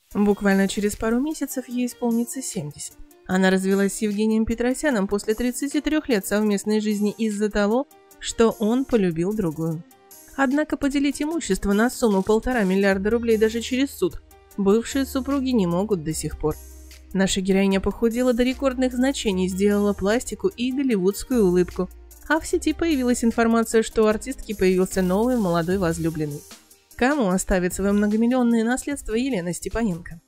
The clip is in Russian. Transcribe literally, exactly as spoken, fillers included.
Буквально через пару месяцев ей исполнится семьдесят. Она развелась с Евгением Петросяном после тридцати трёх лет совместной жизни из-за того, что он полюбил другую. Однако поделить имущество на сумму полтора миллиарда рублей даже через суд бывшие супруги не могут до сих пор. Наша героиня похудела до рекордных значений, сделала пластику и голливудскую улыбку. А в сети появилась информация, что у артистки появился новый молодой возлюбленный. Кому оставит свое многомиллионное наследство Елена Степаненко?